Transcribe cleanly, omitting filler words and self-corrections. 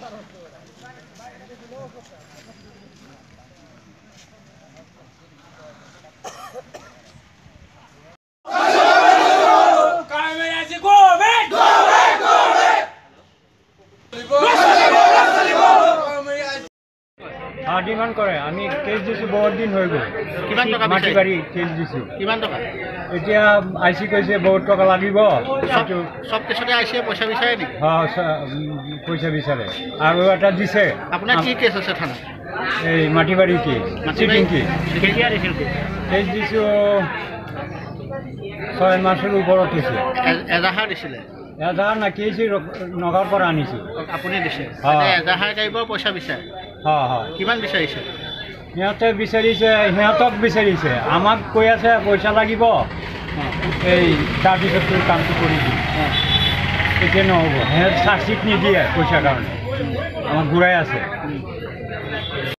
demand কৰে আমি cash দিছোঁ বহুত দিন হৈ গ'ল মাটি বাৰী কেছ দিছোঁ কিমান টকা এতিয়া আই চি কৈছে বহুত টকা লাগিব সব কেছতে আই চিয়ে পইচা বিচাৰে নেকি পইচা বিচাৰে আৰু এটা দিছে আপোনাৰ কি কেছ আছে থানা এই মাটি বাৰী কেছ চিটিং কেছ কেতিয়া দিছিল কেছ দিছোঁ 6 মাসৰ ওপৰত হৈছে এজাহাৰ দিছিলে এজাহাৰ না কেছ নগাঁৱৰ পৰা আনিছোঁ আপুনি দিছে এজাহাৰ টাইপৰ পইচা বিচাৰে কিমান বিচাৰিছে সিহঁতে বিচাৰিছে সিহঁতক বিচাৰিছে আমাক কৈ আছে পইচা লাগিব এই তাৰপিছত তোৰ কামটো কৰি দিম এতিয়া নহ'ব সিহঁত চাৰ্জশ্বিট নিদিয়ে পইচাৰ কাৰণে আমাক ঘূৰাই আছে